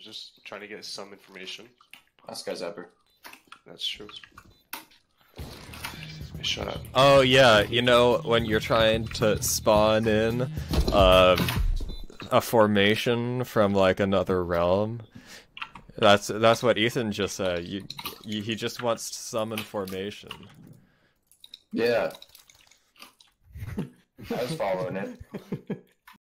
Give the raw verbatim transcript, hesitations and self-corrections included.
just trying to get some information. Last guy's upper. That's true. Shut up. Oh yeah, you know when you're trying to spawn in um, a formation from like another realm. That's that's what Ethan just said. You, you, he just wants some information. Yeah. I was following it.